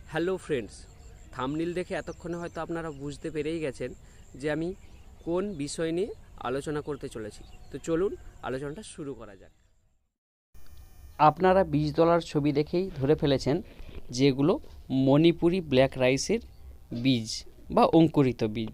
Hello friends, thumbnail দেখে এতক্ষণে হয়তো আপনারা বুঝতে পেরেই গেছেন যে আমি কোন বিষয় নিয়ে আলোচনা করতে চলেছি। তো চলুন আলোচনাটা শুরু করা যাক। আপনারা বীজতলার ছবি দেখেই ধরে ফেলেছেন যেগুলো মণিপুরি ব্ল্যাক রাইসের বীজ বা অঙ্কুরিত বীজ।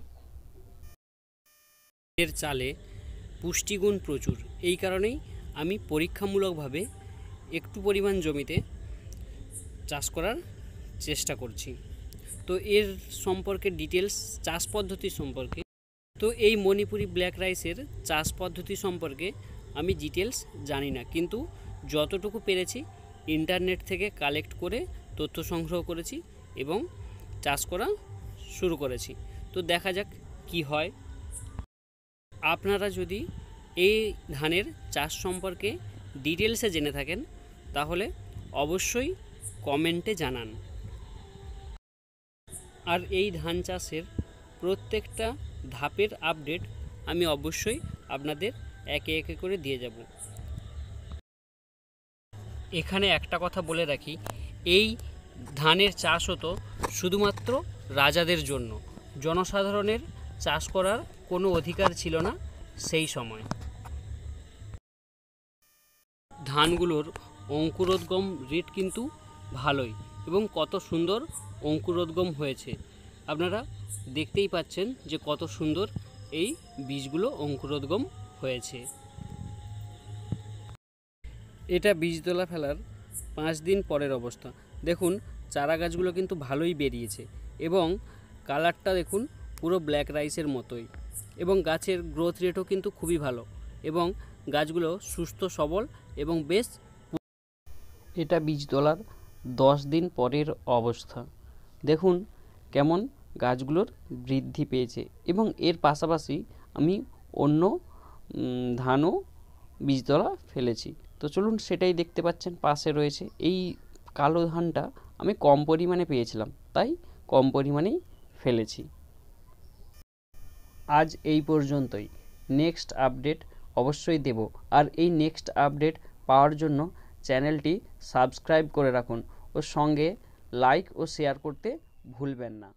এর চালে পুষ্টিগুণ প্রচুর, এই কারণেই আমি পরীক্ষামূলকভাবে একটু পরিমাণ জমিতে চাষ করার চেষ্টা করছি। তো এর সম্পর্কে ডিটেলস, চাষ পদ্ধতি সম্পর্কে, তো এই মণিপুরি ব্ল্যাক রাইসের চাষ পদ্ধতি সম্পর্কে আমি ডিটেলস জানি না, কিন্তু যতটুকু পেরেছি ইন্টারনেট থেকে কালেক্ট করে তথ্য সংগ্রহ করেছি এবং চাষ করা শুরু করেছি। তো দেখা যাক কি হয়। আপনারা যদি এই ধানের চাষ সম্পর্কে ডিটেলসে জেনে থাকেন তাহলে অবশ্যই কমেন্টে জানান। আর এই ধান চাষের প্রত্যেকটা ধাপের আপডেট আমি অবশ্যই আপনাদের একে একে করে দিয়ে যাব। এখানে একটা কথা বলে রাখি, এই ধানের চাষ হতো শুধুমাত্র রাজাদের জন্য, জনসাধারণের চাষ করার কোনো অধিকার ছিল না সেই সময়। ধানগুলোর অঙ্কুরোদ্গম রেট কিন্তু ভালোই এবং কত সুন্দর অঙ্কুরোদ্গম হয়েছে। আপনারা দেখতেই পাচ্ছেন যে কত সুন্দর এই বীজগুলো অঙ্কুরোদ্গম হয়েছে। এটা বীজতলা ফেলার 5 দিন পরের অবস্থা। দেখুন চারা গাছগুলো কিন্তু ভালোই বেরিয়েছে এবং কালারটা দেখুন পুরো ব্ল্যাক রাইসের মতোই, এবং গাছের গ্রোথ রেটও কিন্তু খুবই ভালো এবং গাছগুলো সুস্থ সবল এবং বেশ। এটা বীজতলার 10 দিন পরের অবস্থা। দেখুন কেমন গাছগুলোর বৃদ্ধি পেয়েছে এবং এর পাশাপাশি আমি অন্য ধানও বীজতলা ফেলেছি। তো চলুন সেটাই দেখতে পাচ্ছেন পাশে রয়েছে। এই কালো ধানটা আমি কম পরিমাণে পেয়েছিলাম, তাই কম পরিমাণেই ফেলেছি। আজ এই পর্যন্তই। নেক্সট আপডেট অবশ্যই দেব, আর এই নেক্সট আপডেট পাওয়ার জন্য চ্যানেলটি সাবস্ক্রাইব করে রাখুন ও সঙ্গে লাইক ও শেয়ার করতে ভুলবেন না।